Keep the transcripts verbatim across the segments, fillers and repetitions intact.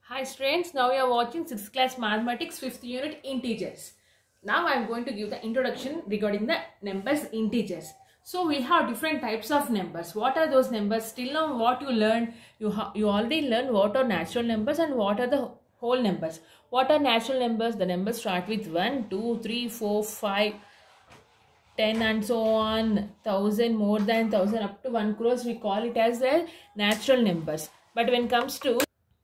Hi students, now we are watching sixth class mathematics fifth unit integers. Now I am going to give the introduction regarding the numbers integers. So we have different types of numbers. What are those numbers? Till now what you learned, you, you already learned what are natural numbers and what are the whole numbers. What are natural numbers? The numbers start with one, two, three, four, five, ten and so on, thousand, more than thousand, up to one crores. We call it as the natural numbers. But when it comes to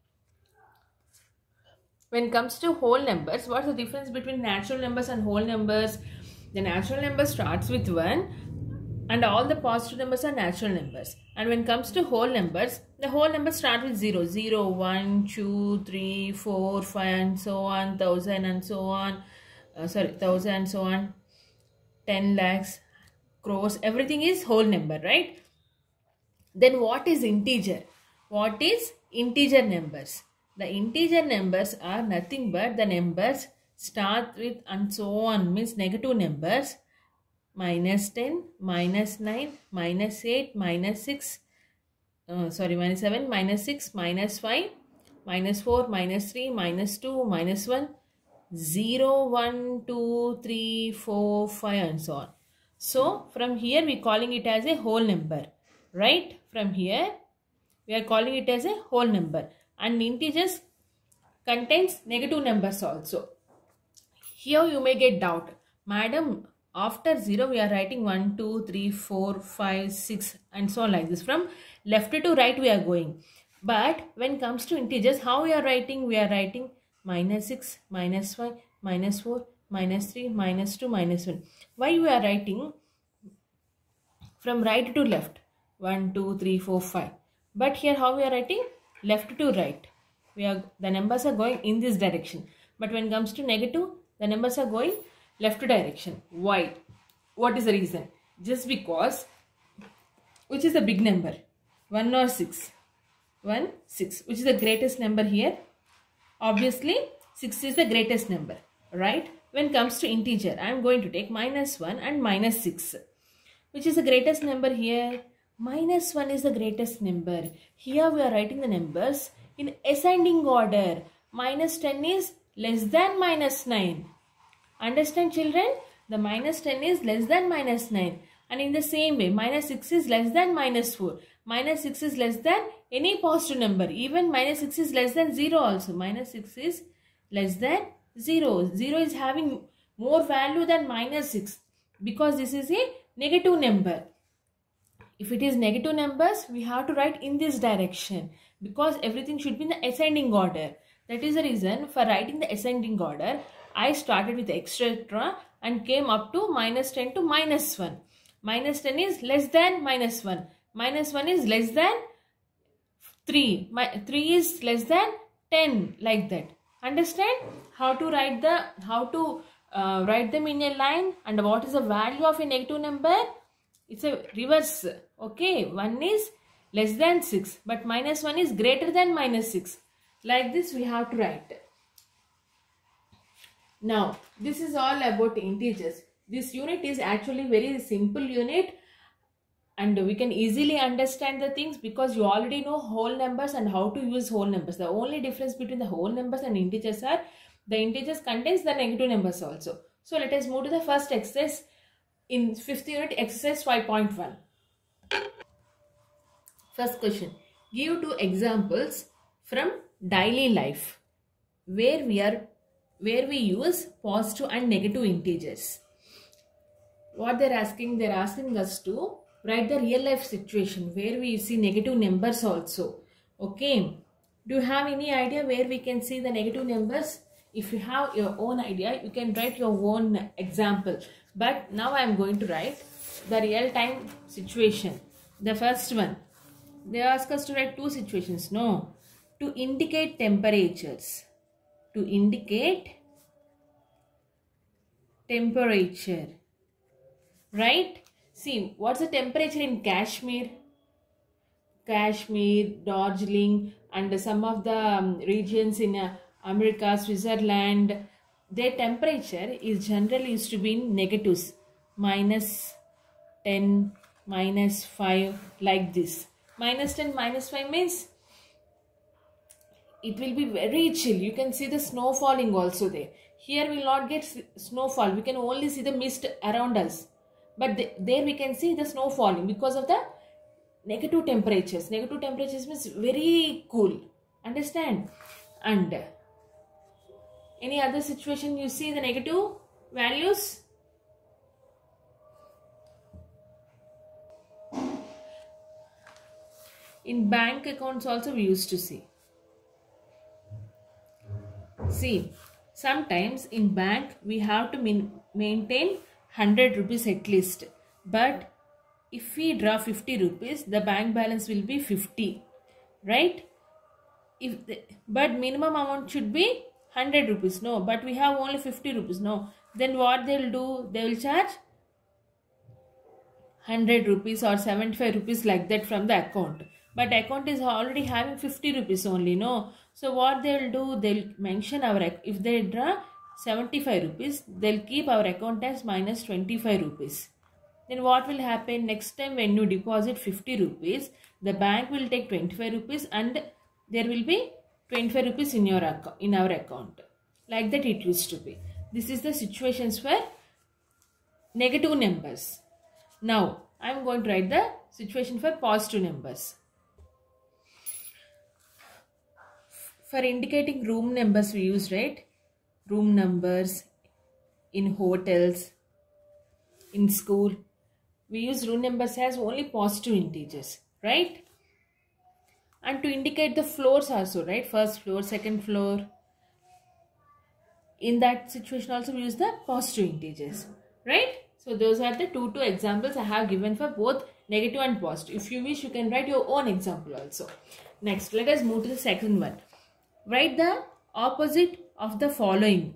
When it comes to whole numbers, what's the difference between natural numbers and whole numbers? The natural number starts with one and all the positive numbers are natural numbers. And when it comes to whole numbers, the whole numbers start with zero. zero, one, two, three, four, five and so on, thousand and so on. Uh, sorry, thousand and so on, ten lakhs, crores, everything is whole number, right? Then what is integer? What is integer numbers? The integer numbers are nothing but the numbers start with and so on, means negative numbers, minus ten, minus nine, minus eight, minus six, uh, sorry, minus seven, minus six, minus five, minus four, minus three, minus two, minus one, zero, one, two, three, four, five and so on. So from here we are calling it as a whole number, right? From here we are calling it as a whole number. And integers contains negative numbers also. Here you may get doubt. Madam, after zero we are writing one, two, three, four, five, six and so on like this. From left to right we are going. But when it comes to integers, how we are writing? We are writing minus six, minus five, minus four, minus three, minus two, minus one. Why we are writing from right to left? one, two, three, four, five. But here how we are writing? Left to right. We are the numbers are going in this direction. But when it comes to negative, the numbers are going left direction. Why? What is the reason? Just because, which is the big number? one or six? one, six. Which is the greatest number here? Obviously, six is the greatest number, right? When it comes to integer, I am going to take minus one and minus six. Which is the greatest number here? Minus one is the greatest number. Here we are writing the numbers in ascending order. Minus ten is less than minus nine. Understand children? The minus ten is less than minus nine. And in the same way, minus six is less than minus four. Minus six is less than any positive number. Even minus six is less than zero also. Minus six is less than zero. zero is having more value than minus six. Because this is a negative number. If it is negative numbers, we have to write in this direction because everything should be in the ascending order. That is the reason for writing the ascending order, I started with et cetera and came up to minus ten to minus one. Minus ten is less than minus one. Minus one is less than three. My, three is less than ten, like that. Understand how to write the how to uh, write them in a line and what is the value of a negative number? It's a reverse. Okay, one is less than six, but minus one is greater than minus six. Like this we have to write. Now, this is all about integers. This unit is actually very simple unit and we can easily understand the things because you already know whole numbers and how to use whole numbers. The only difference between the whole numbers and integers are the integers contains the negative numbers also. So, let us move to the first exercise. In fifth unit, exercise five point one. First question. Give two examples from daily life where we are where we use positive and negative integers. What they are asking, they are asking us to write the real life situation where we see negative numbers also. Okay. Do you have any idea where we can see the negative numbers? If you have your own idea, you can write your own example. But now I am going to write the real time situation. The first one, they ask us to write two situations. No, to indicate temperatures. To indicate temperature. Right? See, what's the temperature in Kashmir? Kashmir, Darjeeling and some of the um, regions in uh, America, Switzerland, their temperature is generally used to be in negatives, minus ten, minus five, like this. Minus ten, minus five means it will be very chill. You can see the snow falling also there. Here we will not get snowfall. We can only see the mist around us. But the, there we can see the snow falling because of the negative temperatures. Negative temperatures means very cool. Understand? And any other situation you see the negative values? In bank accounts also we used to see. See, sometimes in bank we have to maintain one hundred rupees at least. But if we draw fifty rupees, the bank balance will be fifty. Right? If the, but minimum amount should be one hundred rupees. No, but we have only fifty rupees. No. Then what they will do? They will charge one hundred rupees or seventy-five rupees like that from the account. But account is already having fifty rupees only. No. So what they will do? They will mention our, if they draw seventy-five rupees, they will keep our account as minus twenty-five rupees. Then what will happen? Next time when you deposit fifty rupees, the bank will take twenty-five rupees and there will be twenty-five rupees in your account, in our account. Like that it used to be. This is the situations for negative numbers. Now I am going to write the situation for positive numbers. For indicating room numbers we use, right? Room numbers in hotels, in school. We use room numbers as only positive integers, right? And to indicate the floors also, right? First floor, second floor. In that situation also we use the positive integers, right? So those are the two two examples I have given for both negative and positive. If you wish, you can write your own example also. Next, let us move to the second one. Write the opposite of the following.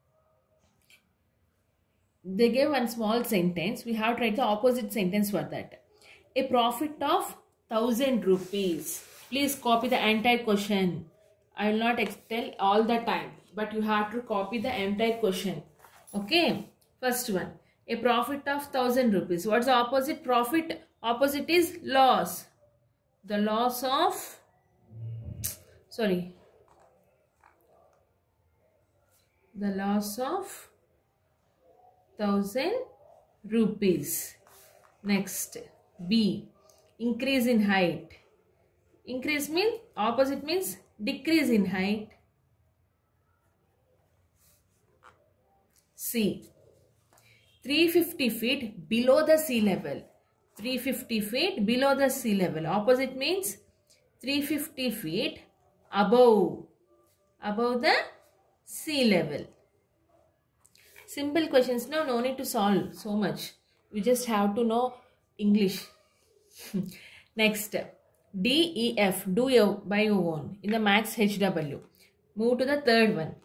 They gave one small sentence. We have to write the opposite sentence for that. A profit of one thousand rupees. Please copy the entire question. I will not tell all the time, but you have to copy the entire question. Okay. First one. A profit of one thousand rupees. What's the opposite? Profit. Opposite is loss. The loss of, sorry, the loss of one thousand rupees. Next, B, increase in height. Increase means, opposite means decrease in height. C, three hundred fifty feet below the sea level. three hundred fifty feet below the sea level. Opposite means three hundred fifty feet above, above the sea level. Simple questions. No, no need to solve so much. You just have to know English. Next, D E F. Do your, by your own. In the max H W. Move to the third one.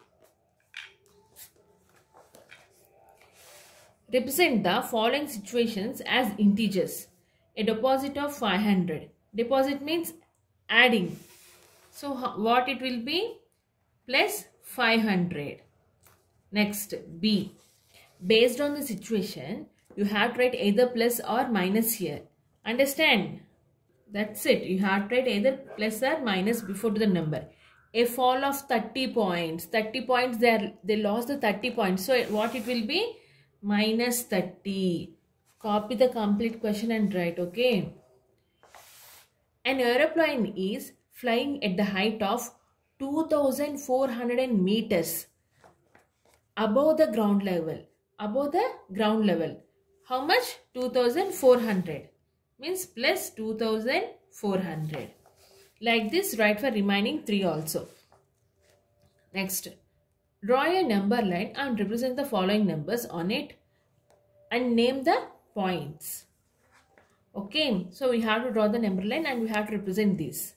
Represent the following situations as integers. A deposit of five hundred. Deposit means adding. So what it will be? Plus five hundred. Next, B. Based on the situation, you have to write either plus or minus here. Understand? That's it. You have to write either plus or minus before to the number. A fall of thirty points. thirty points, they, are, they lost the thirty points. So what it will be? Minus thirty. Copy the complete question and write, okay? An aeroplane is flying at the height of two thousand four hundred meters above the ground level. Above the ground level. How much? two thousand four hundred. Means plus two thousand four hundred. Like this, write for remaining three also. Next, draw a number line and represent the following numbers on it and name the points. Okay, so we have to draw the number line and we have to represent this.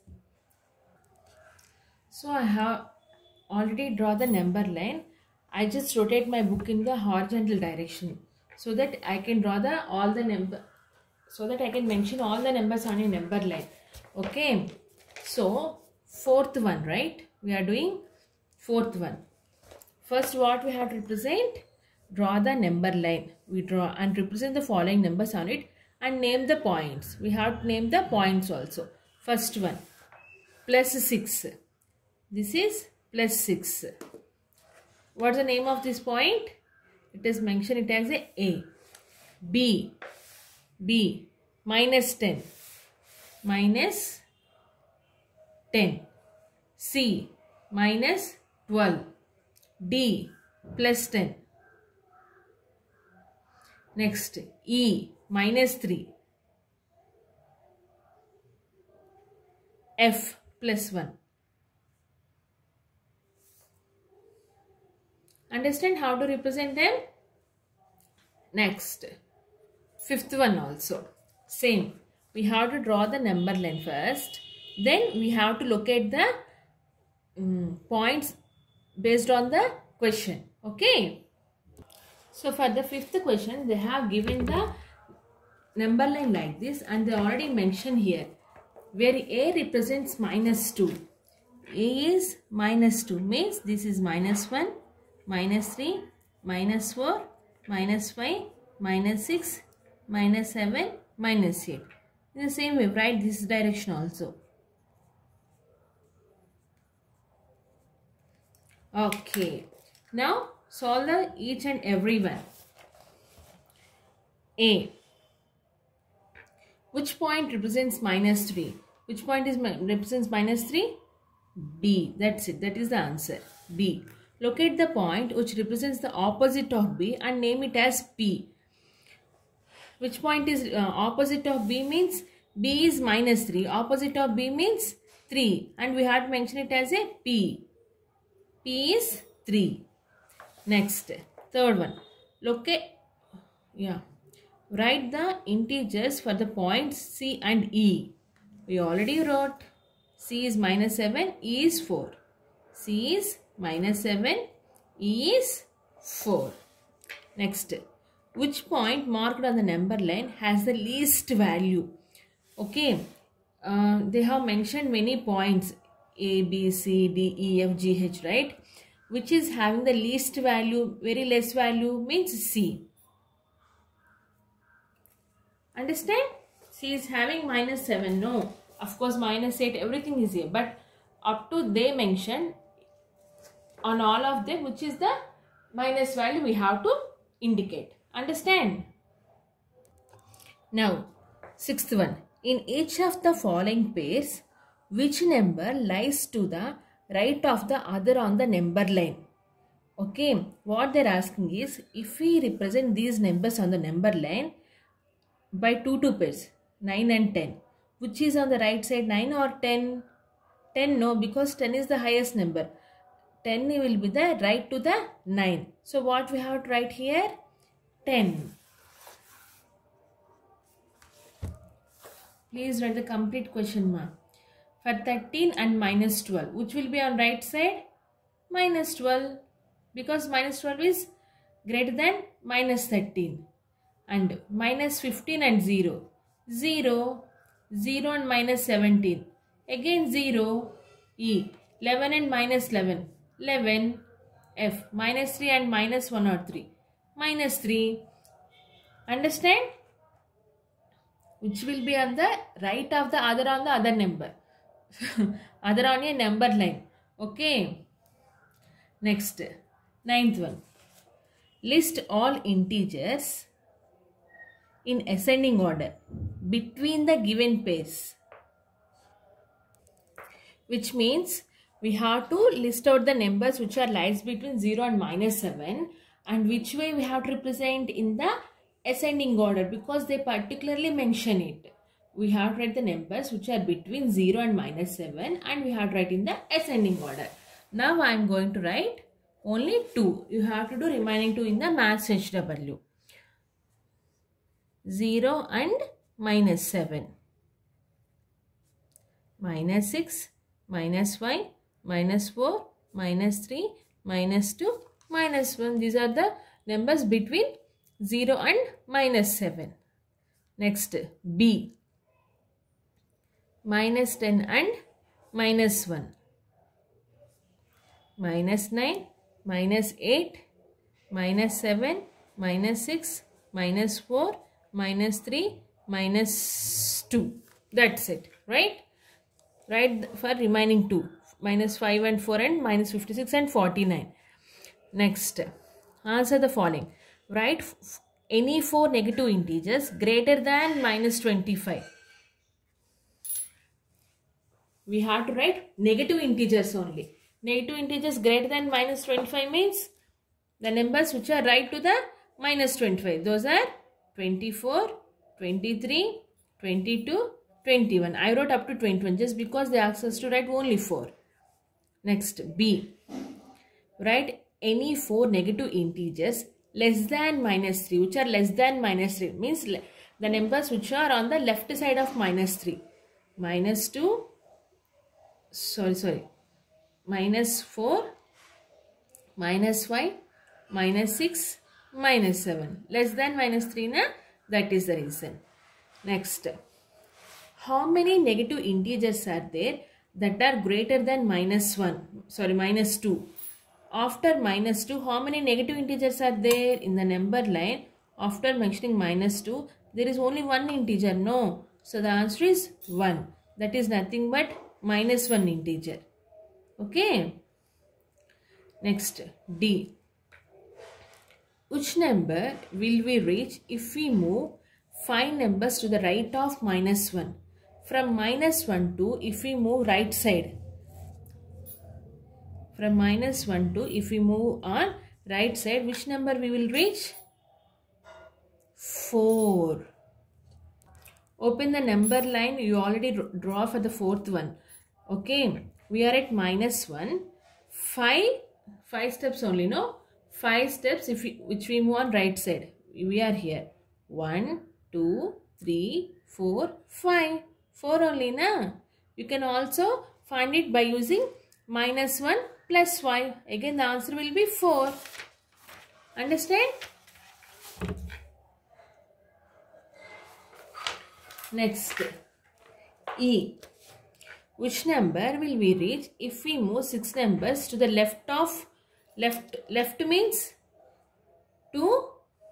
So I have already drawn the number line. I just rotate my book in the horizontal direction so that I can draw the all the number, so that I can mention all the numbers on a number line. Okay, so fourth one, right? We are doing fourth one. First, what we have to represent? Draw the number line. We draw and represent the following numbers on it and name the points. We have to name the points also. First one, plus six. This is plus six. What's the name of this point? It is mentioned it as a A. B. B. Minus ten. Minus ten. C. Minus twelve. D. Plus ten. Next. E. Minus three. F. Plus one. Understand how to represent them? Next. Fifth one also. Same. We have to draw the number line first. Then we have to locate the um, points based on the question. Okay. So for the fifth question, they have given the number line like this, and they already mentioned here where A represents minus two. A is minus two, means this is minus one, minus three, minus four, minus five, minus six, minus seven, minus eight. In the same way, write this direction also. Okay. Now solve the each and every one. A. Which point represents minus three? Which point is represents minus three? B. That's it. That is the answer. B. Locate the point which represents the opposite of B and name it as P. Which point is uh, opposite of B means B is minus three. Opposite of B means three. And we have to mention it as a P. P is three. Next. Third one. Locate. Yeah. Write the integers for the points C and E. We already wrote. C is minus seven. E is four. C is minus seven. E is four. Next. Which point marked on the number line has the least value? Okay. Uh, they have mentioned many points. A, B, C, D, E, F, G, H, right? Which is having the least value, very less value means C. Understand? C is having minus seven. No. Of course, minus eight, everything is here. But up to they mention on all of them, which is the minus value we have to indicate. Understand? Now, sixth one. In each of the following pairs, which number lies to the right of the other on the number line? Okay, what they're asking is, if we represent these numbers on the number line by two two pairs, nine and ten, which is on the right side, nine or ten? ten, no, because ten is the highest number. ten will be the right to the nine. So what we have to write here? ten. Please write the complete question mark. For thirteen and minus twelve, which will be on right side? Minus twelve, because minus twelve is greater than minus thirteen. And minus fifteen and zero. zero. zero and minus seventeen. Again zero. E. eleven and minus eleven. eleven. F. Minus three and minus one or three. Minus three. Understand? Which will be on the right of the other on the other number. Other on a number line. Okay. Next. Ninth one. List all integers in ascending order between the given pairs. Which means we have to list out the numbers which are lies between zero and minus seven, and which way we have to represent in the ascending order, because they particularly mention it. We have to write the numbers which are between zero and minus seven, and we have to write in the ascending order. Now I am going to write only two. You have to do remaining two in the maths H W. zero and minus seven. Minus six, minus five, minus four, minus three, minus two, minus one. These are the numbers between zero and minus seven. Next, B. Minus ten and minus one. Minus nine, minus eight, minus seven, minus six, minus four, minus three, minus two. That's it, right? Right for remaining two. minus five and four and minus fifty-six and forty-nine. Next, answer the following. Write any four negative integers greater than minus twenty-five. We have to write negative integers only. Negative integers greater than minus twenty-five means the numbers which are right to the minus twenty-five. Those are twenty-four, twenty-three, twenty-two, twenty-one. I wrote up to twenty-one just because they asked us to write only four. Next, B. Write any four negative integers less than minus three, which are less than minus three. Means the numbers which are on the left side of minus three. Minus two, sorry, sorry, minus four, minus five, minus six, minus seven. Less than minus three, na? That is the reason. Next, how many negative integers are there that are greater than minus one? Sorry, minus two. After minus two, how many negative integers are there in the number line? After mentioning minus two, there is only one integer. No. So the answer is one. That is nothing but minus one integer. Okay. Next, D. Which number will we reach if we move five numbers to the right of minus one? From minus one to, if we move right side. From minus one to, if we move on right side, which number we will reach? four. Open the number line. You already draw for the fourth one. Okay. We are at minus one. five. five steps only, no? five steps if we, which we move on right side. We are here. one, two, three, four, five. four only, na? You can also find it by using minus one plus five. Again, the answer will be four. Understand? Next, E. Which number will we reach if we move six numbers to the left of, left, left means two,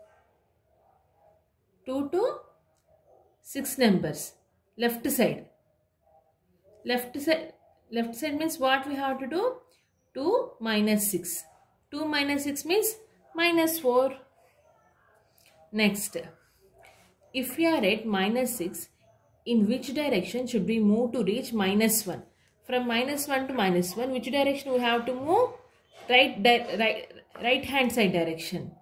two to six numbers, left side. Left side, left side means what we have to do? two minus six. two minus six means minus four. Next, if we are at minus six, in which direction should we move to reach minus one? From minus one to minus one, which direction we have to move? Right, right, right hand side direction.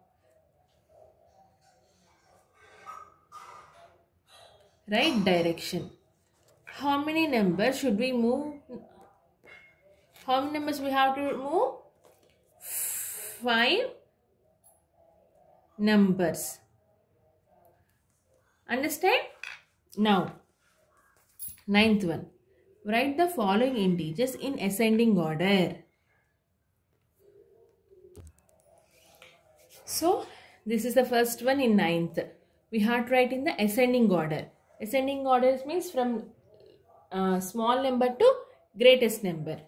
Right direction. How many numbers should we move? How many numbers we have to move? Five numbers. Understand? Now, ninth one. Write the following integers in ascending order. So, this is the first one in ninth. We have to write in the ascending order. Ascending order means from uh, small number to greatest number.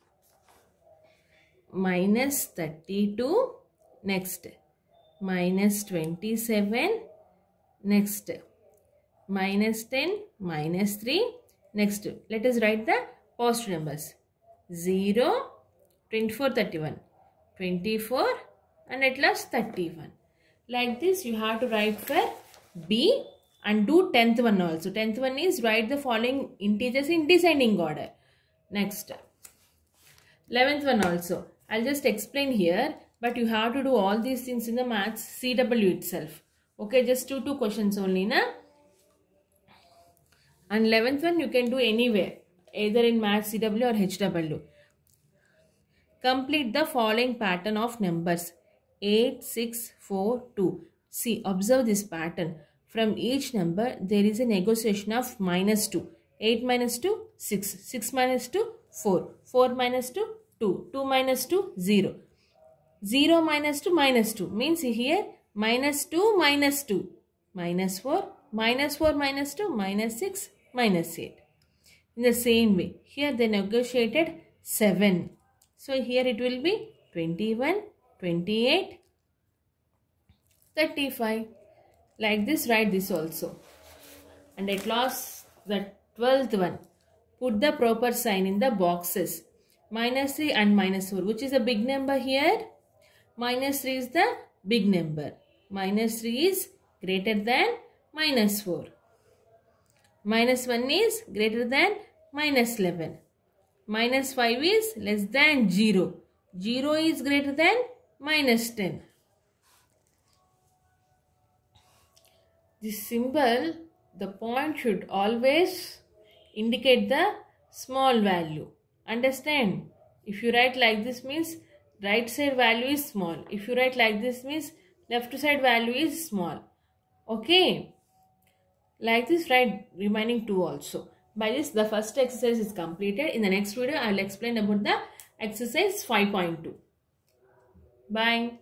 Minus thirty-two. Next. Minus twenty-seven. Next. Minus ten. Minus three. Next. Let us write the positive numbers. zero, twenty-four, thirty-one. twenty-four and at last thirty-one. Like this you have to write for B and do tenth one also. tenth one is write the following integers in descending order. Next. eleventh one also. I'll just explain here, but you have to do all these things in the maths C W itself. Okay, just two two questions only, na? And eleventh one you can do anywhere, either in maths C W or H W. Complete the following pattern of numbers eight, six, four, two. See, observe this pattern. From each number there is a negotiation of minus two. eight minus two, six. six minus two, four. four minus two, two. two minus two, zero. zero minus two, minus two. Means here minus two, minus two. Minus four. Minus four, minus two, minus six, minus eight. In the same way, here they negotiated seven. So here it will be twenty-one, twenty-eight, thirty-five. Like this, write this also. And at last, the twelfth one. Put the proper sign in the boxes. minus three and minus four. Which is a big number here? Minus three is the big number. Minus three is greater than minus four. Minus one is greater than minus eleven. Minus five is less than zero. zero is greater than minus ten. This symbol, the point should always indicate the small value. Understand? If you write like this means right side value is small. If you write like this means left side value is small. Okay? Like this, write remaining two also. By this, the first exercise is completed. In the next video, I will explain about the exercise five point two. Bye.